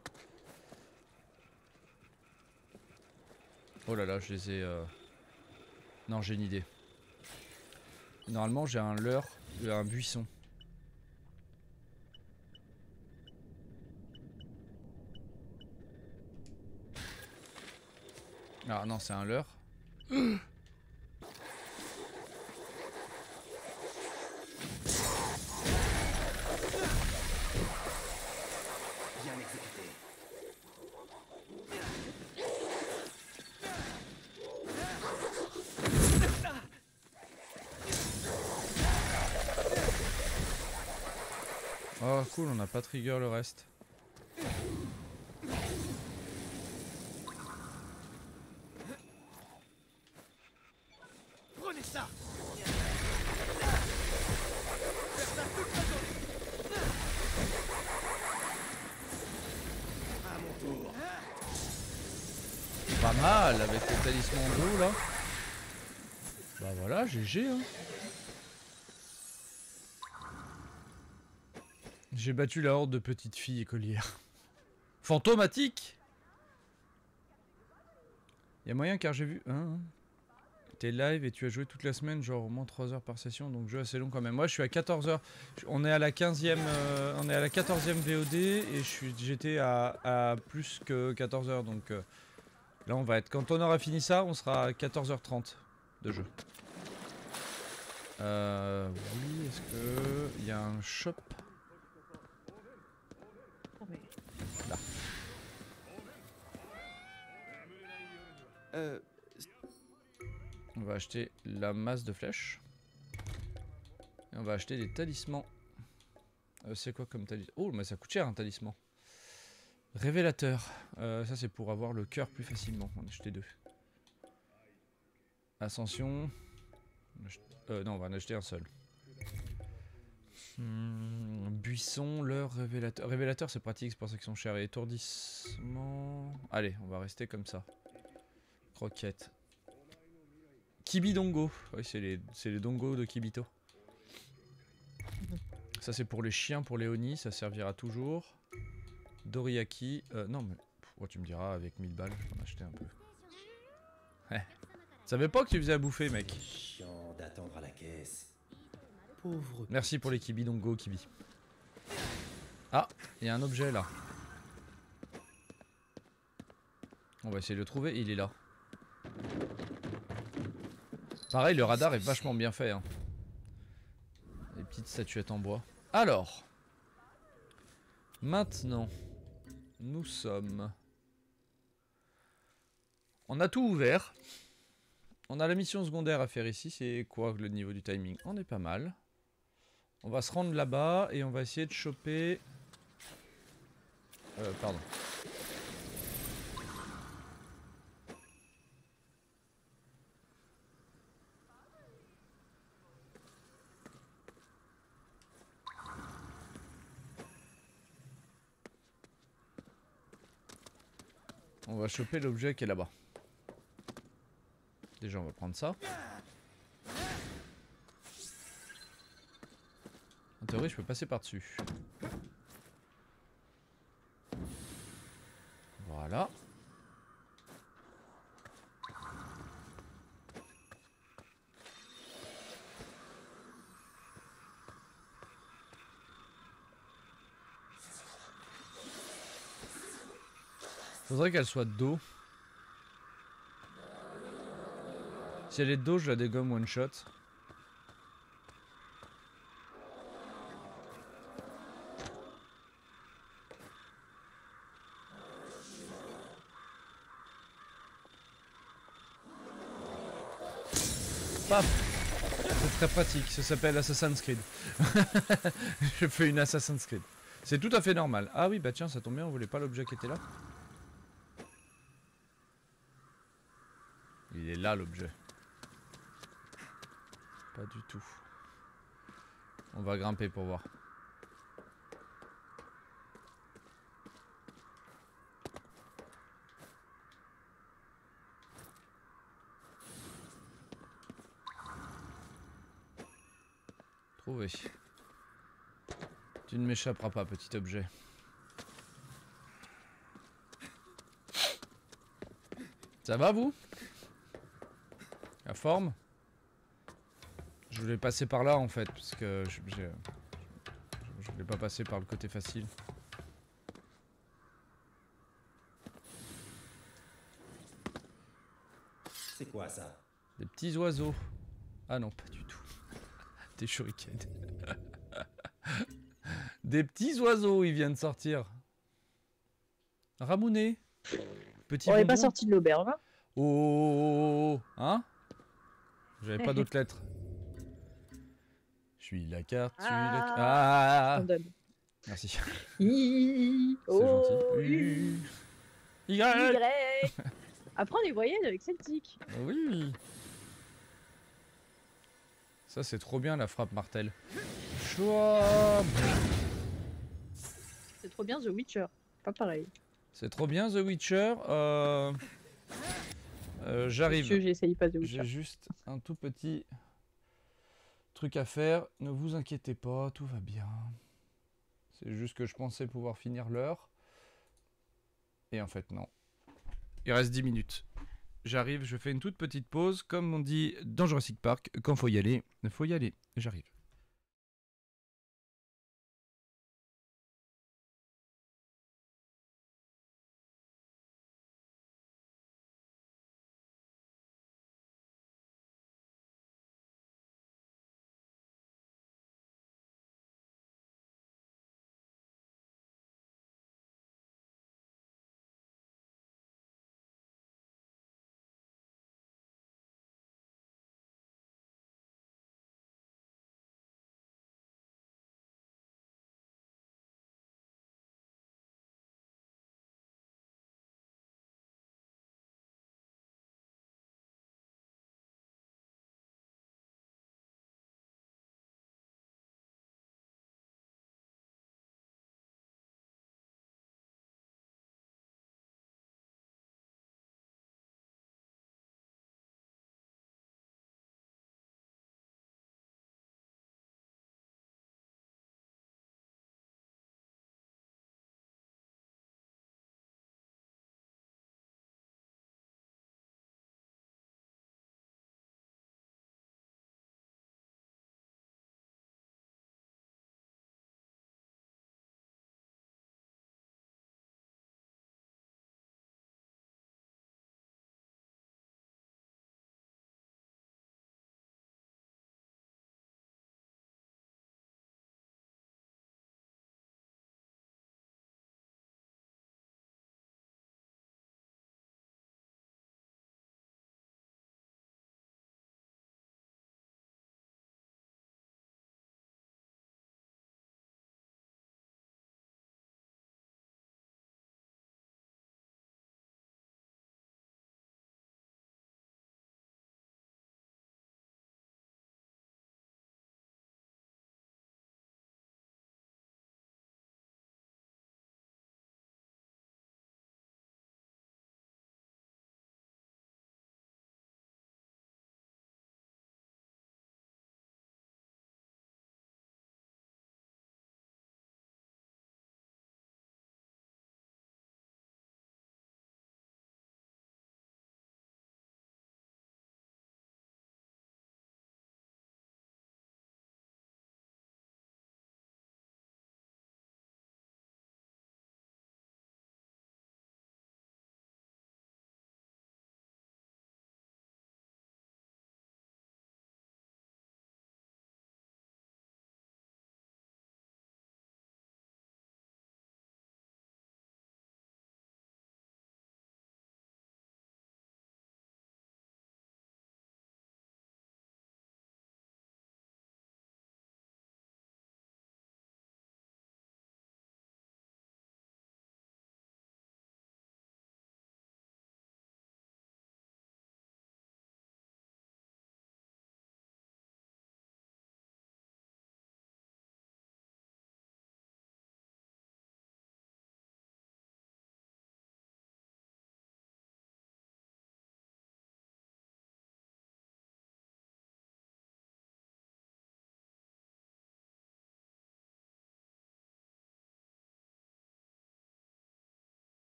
Oh là là, je les ai... euh, Non, j'ai une idée. Normalement, j'ai un leurre, un buisson. Ah non, c'est un leurre. Bien exécuté. Oh cool, on n'a pas trigger le reste. Prenez ça. À mon tour. Pas mal avec le talisman d'eau là. Bah voilà, G G hein. J'ai battu la horde de petites filles écolières. Fantomatique. Y'a moyen car j'ai vu... Hein, t'es live et tu as joué toute la semaine, genre au moins trois heures par session, donc jeu assez long quand même. Moi je suis à quatorze heures. On est à la quinzième, euh, on est à la quatorzième V O D et je suis, j'étais à, à plus que quatorze heures, donc euh, là on va être... Quand on aura fini ça, on sera à quatorze heures trente de jeu. Euh... Oui, est-ce que... Il y a un shop? Là. Euh, On va acheter la masse de flèches. Et on va acheter des talismans. Euh, c'est quoi comme talisman? Oh, mais ça coûte cher un talisman. Révélateur. Euh, ça c'est pour avoir le cœur plus facilement. On va en acheter deux. Ascension. On achète- Euh, non, on va en acheter un seul. Hmm, buisson, leurre, révélateur. Révélateur c'est pratique, c'est pour ça qu'ils sont chers. Et étourdissement. Allez, on va rester comme ça. Croquette. Kibidongo. Oui, c'est les, c'est les dongos de Kibito. Ça c'est pour les chiens, pour les Oni, ça servira toujours. Doriyaki. Euh, non mais... Oh, tu me diras, avec mille balles, je vais en acheter un peu. Ouais. Tu savais pas que tu faisais à bouffer, mec. chiant d'attendre à la caisse. Pauvre. Merci pour les Kibidongo, Kibi. Ah, il y a un objet là. On va essayer de le trouver, il est là. Pareil, le radar est vachement bien fait. Hein. Les petites statuettes en bois. Alors. Maintenant. Nous sommes... On a tout ouvert. On a la mission secondaire à faire ici. C'est quoi le niveau du timing? On est pas mal. On va se rendre là-bas et on va essayer de choper... Euh, pardon. On va choper l'objet qui est là-bas. Déjà, on va prendre ça. En théorie, je peux passer par-dessus. Voilà. Faudrait qu'elle soit d'eau. Si elle est d'eau, je la dégomme one shot. Paf! très pratique. Ça s'appelle Assassin's Creed. Je fais une Assassin's Creed. C'est tout à fait normal. Ah oui, bah tiens, ça tombe bien, on voulait pas l'objet qui était là. Il est là, l'objet. Pas du tout. On va grimper pour voir. Trouvé. Tu ne m'échapperas pas, petit objet. Ça va, vous? La forme? Je voulais passer par là, en fait, parce que je, je, je voulais pas passer par le côté facile. C'est quoi ça? Des petits oiseaux. Ah non, pas du tout. Des shurikens. Des petits oiseaux, ils viennent sortir. Ramounet. Petit On n'est pas bonbon. sorti de l'auberge. Hein. Oh, hein? J'avais pas d'autres lettres. Je suis la carte, je suis la carte. Ah, On donne. merci. I, C'est O, gentil. U, Y. Y. Après, on est voyelles avec Celtic. Oui. Ça, c'est trop bien, la frappe martel. Chouah. C'est trop bien The Witcher. Pas pareil. C'est trop bien, The Witcher. Euh... Euh, J'arrive. Monsieur, j'essaye pas The J'ai Witcher. juste un tout petit truc à faire. Ne vous inquiétez pas, tout va bien. C'est juste que je pensais pouvoir finir l'heure. Et en fait, non. Il reste dix minutes. J'arrive, je fais une toute petite pause. Comme on dit dans Jurassic Park, quand faut y aller, il faut y aller. J'arrive.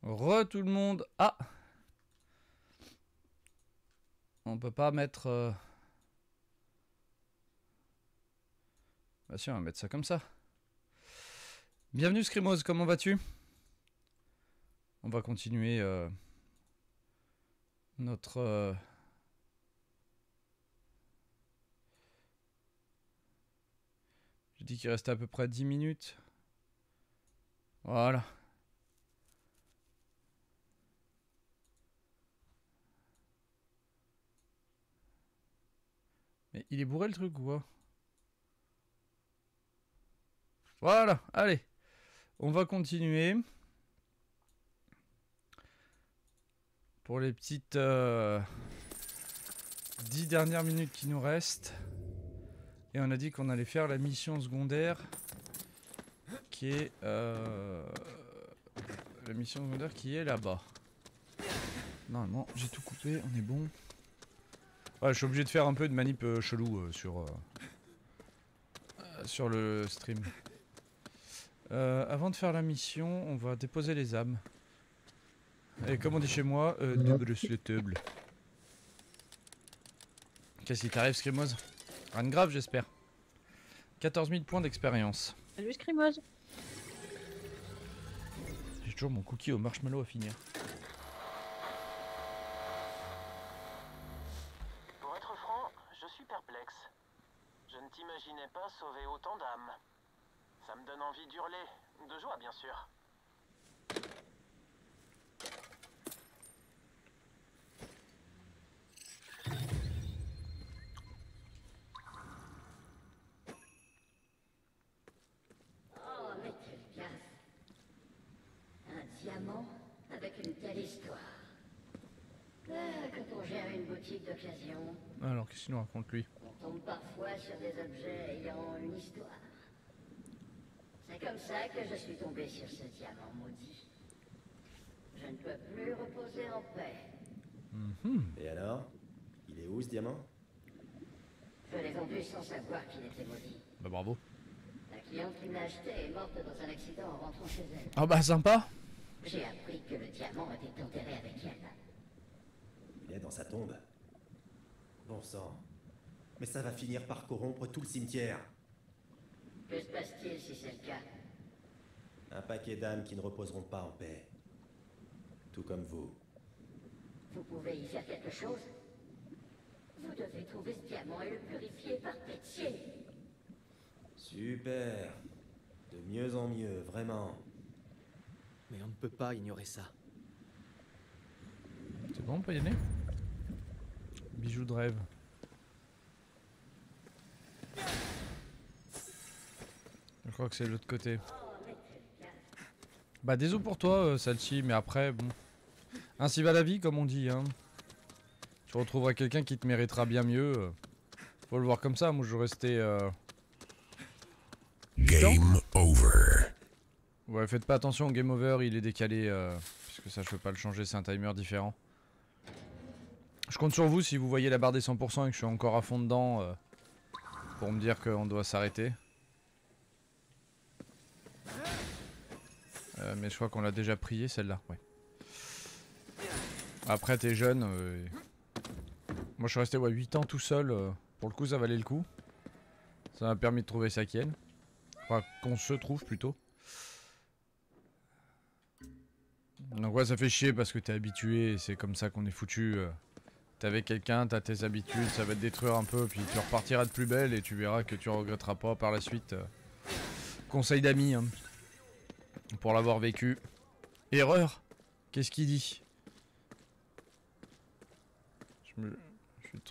Re tout le monde. Ah. On peut pas mettre... Euh... Bah si, on va mettre ça comme ça. Bienvenue Scrimose, comment vas-tu? On va continuer euh... notre... Euh... J'ai dit qu'il restait à peu près dix minutes. Voilà. Mais il est bourré le truc ou quoi? Voilà, allez. On va continuer. Pour les petites euh, dix dernières minutes qui nous restent. Et on a dit qu'on allait faire la mission secondaire. Qui est... Euh, la mission secondaire qui est là-bas. Normalement, j'ai tout coupé, on est bon. Ouais, je suis obligé de faire un peu de manip euh, chelou euh, sur, euh, euh, sur le stream. Euh, avant de faire la mission, on va déposer les âmes. Et comme on dit chez moi, euh, double le table. Qu'est-ce qui t'arrive, Scrimose? Rien de grave, j'espère. quatorze mille points d'expérience. Salut Scrimose. J'ai toujours mon cookie au marshmallow à finir. Pour être franc, je suis perplexe. Je ne t'imaginais pas sauver autant d'âmes. Ça me donne envie d'hurler, de joie bien sûr. Oh, mais quelle gaffe! Un diamant avec une telle histoire. Ah, quand on gère une boutique d'occasion, Alors, qu'est-ce qu'il nous raconte lui? on tombe parfois sur des objets ayant une histoire. C'est comme ça que je suis tombé sur ce diamant maudit. Je ne peux plus reposer en paix. Mmh. Et alors? Il est où ce diamant? Je l'ai vendu sans savoir qu'il était maudit. Bah bravo. La cliente qui me l'a acheté est morte dans un accident en rentrant chez elle. Ah bah sympa. J'ai appris que le diamant était enterré avec elle. Il est dans sa tombe. Bon sang. Mais ça va finir par corrompre tout le cimetière. Que se passe-t-il si c'est le cas? Un paquet d'âmes qui ne reposeront pas en paix. Tout comme vous. Vous pouvez y faire quelque chose? Vous devez trouver ce diamant et le purifier par pitié. Super. De mieux en mieux, vraiment. Mais on ne peut pas ignorer ça. C'est bon, on peut y aller? Bijoux de rêve. Je crois que c'est de l'autre côté. Bah désolé pour toi, euh, celle-ci, mais après, bon. Ainsi va la vie, comme on dit, hein. Tu retrouveras quelqu'un qui te méritera bien mieux. euh. Faut le voir comme ça, moi je restais... Euh... Game over. Ouais, faites pas attention, game over, il est décalé, euh, puisque ça je peux pas le changer, c'est un timer différent. Je compte sur vous si vous voyez la barre des cent pour cent et que je suis encore à fond dedans, euh, pour me dire qu'on doit s'arrêter. Euh, mais je crois qu'on l'a déjà prié celle-là, ouais. Après t'es jeune, euh, et... moi je suis resté ouais, huit ans tout seul, euh, pour le coup ça valait le coup. Ça m'a permis de trouver Sakiel. Enfin qu'on se trouve plutôt. Donc ouais ça fait chier parce que t'es habitué et c'est comme ça qu'on est foutu. Euh, t'es avec quelqu'un, t'as tes habitudes, ça va te détruire un peu puis tu repartiras de plus belle et tu verras que tu regretteras pas par la suite. Euh, conseil d'amis hein, pour l'avoir vécu. Erreur. Qu'est-ce qu'il dit? Je me... Je suis trop...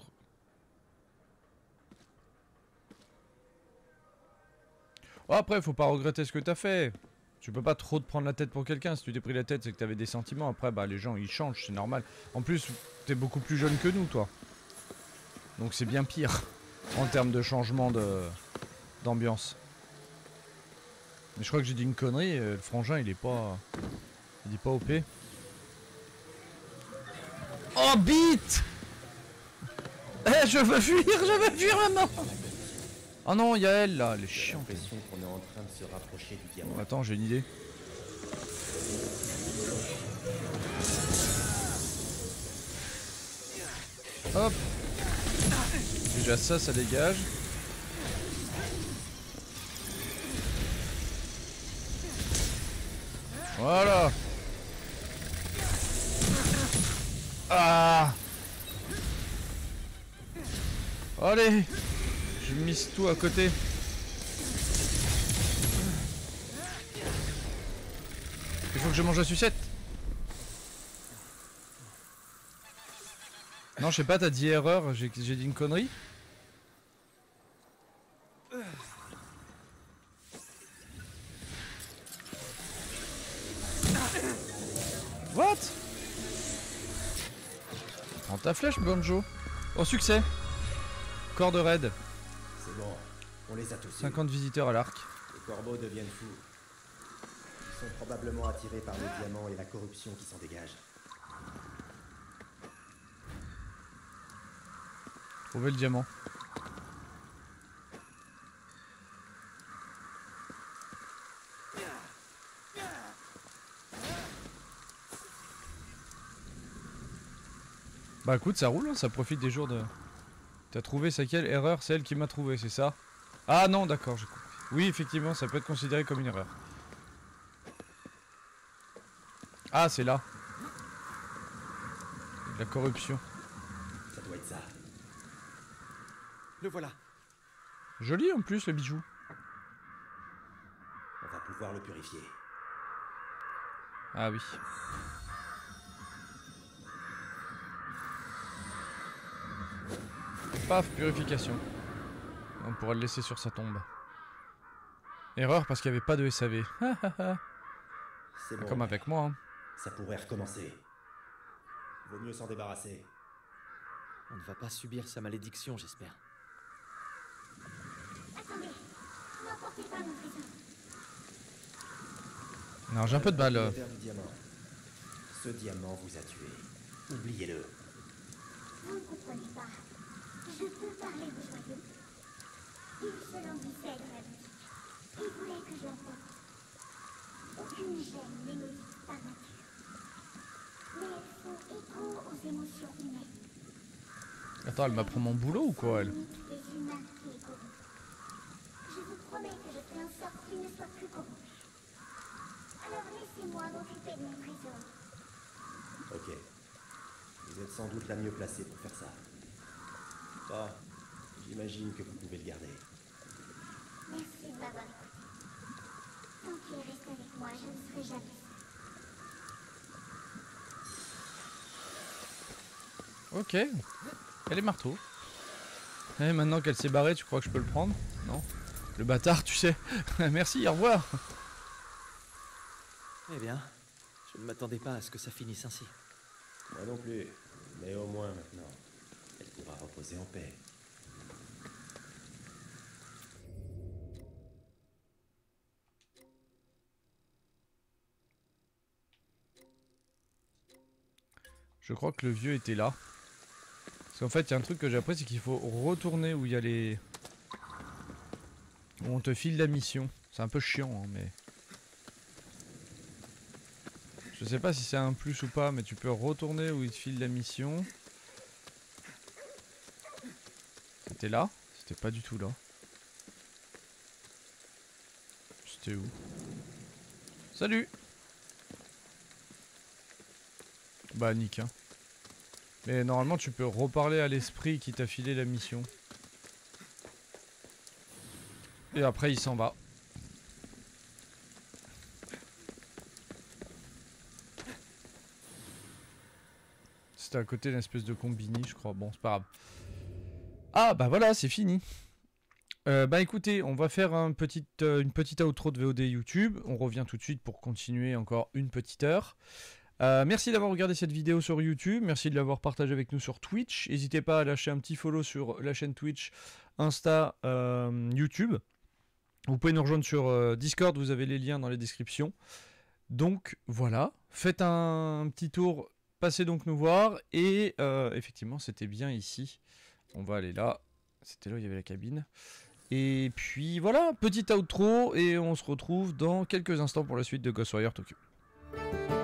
Oh, après faut pas regretter ce que t'as fait. Tu peux pas trop te prendre la tête pour quelqu'un. Si tu t'es pris la tête, c'est que t'avais des sentiments. Après, bah les gens ils changent, c'est normal. En plus, t'es beaucoup plus jeune que nous, toi. Donc c'est bien pire en termes de changement de d'ambiance. Mais je crois que j'ai dit une connerie. Le frangin, il est pas, il est pas O P. Oh bite! Eh, je veux fuir, je veux fuir maintenant. Oh non, il y a elle là, elle est chiante. J'ai l'impression qu'on est en train de se rapprocher du diamant. Bon, attends, j'ai une idée. Hop. Déjà ça, ça dégage. Voilà. Ah. Allez. Je mise tout à côté. Il faut que je mange la sucette. Non, je sais pas, t'as dit erreur, j'ai dit une connerie. What? Prends ta flèche, Banjo. Au succès. Corde raide. C'est bon, on les a tous. cinquante visiteurs à l'arc. Les corbeaux deviennent fous. Ils sont probablement attirés par le diamant et la corruption qui s'en dégage. Trouver le diamant. Bah écoute, ça roule, hein, ça profite des jours de... T'as trouvé c'est quelle erreur? C'est elle qui m'a trouvé, c'est ça? Ah non, d'accord, j'ai compris. Oui, effectivement, ça peut être considéré comme une erreur. Ah, c'est là. La corruption. Ça doit être ça. Le voilà. Joli en plus le bijou. On va pouvoir le purifier. Ah oui. Paf, purification. On pourra le laisser sur sa tombe. Erreur parce qu'il n'y avait pas de S A V. C'est bon. Comme avec moi. Hein. Ça pourrait recommencer. Vaut mieux s'en débarrasser. On ne va pas subir sa malédiction, j'espère. Attendez, n'emportez pas mon trésor. Non, j'ai un peu de balle. Propriétaire du diamant. Ce diamant vous a tué. Oubliez-le. Vous ne comprenez pas. Je peux parler de joyeux. Il se languissait dans la boutique. Il voulait que je l'emporte. Aucune gêne mélodique par nature. Mais elles font écho aux émotions humaines. Attends, elle m'apprend mon boulot ou quoi elle? Des humains qui est corrompu. Je vous promets que je ferai en sorte qu'il ne soit plus corrompu. Alors laissez-moi m'occuper de mon trésor. Ok. Vous êtes sans doute la mieux placée pour faire ça. Bon, j'imagine que vous pouvez le garder. Merci de m'avoir écouté. Tant qu'il reste avec moi, je ne serai jamais seule. Ok. Elle est marteau. Et maintenant qu'elle s'est barrée, tu crois que je peux le prendre? Non. Le bâtard, tu sais. Merci, au revoir. Eh bien, je ne m'attendais pas à ce que ça finisse ainsi. Moi non plus. Mais au moins maintenant, elle pourra reposer en paix. Je crois que le vieux était là. Parce qu'en fait, il y a un truc que j'ai appris, c'est qu'il faut retourner où il y a les... où on te file la mission. C'est un peu chiant, hein, mais... Je sais pas si c'est un plus ou pas, mais tu peux retourner où il te file la mission. C'était là? C'était pas du tout là. C'était où? Salut! Bah nique hein. Mais normalement tu peux reparler à l'esprit qui t'a filé la mission. Et après il s'en va. C'était à côté d'une espèce de combini je crois. Bon c'est pas grave. Ah bah voilà c'est fini. Euh, bah écoutez, on va faire un petit, euh, une petite outro de V O D YouTube. On revient tout de suite pour continuer encore une petite heure. Euh, merci d'avoir regardé cette vidéo sur YouTube, merci de l'avoir partagé avec nous sur Twitch. N'hésitez pas à lâcher un petit follow sur la chaîne Twitch, Insta, euh, YouTube. Vous pouvez nous rejoindre sur euh, Discord, vous avez les liens dans les descriptions. Donc voilà, faites un petit tour, passez donc nous voir. Et euh, effectivement c'était bien ici. On va aller là, c'était là où il y avait la cabine. Et puis voilà, petit outro et on se retrouve dans quelques instants pour la suite de Ghostwire Tokyo.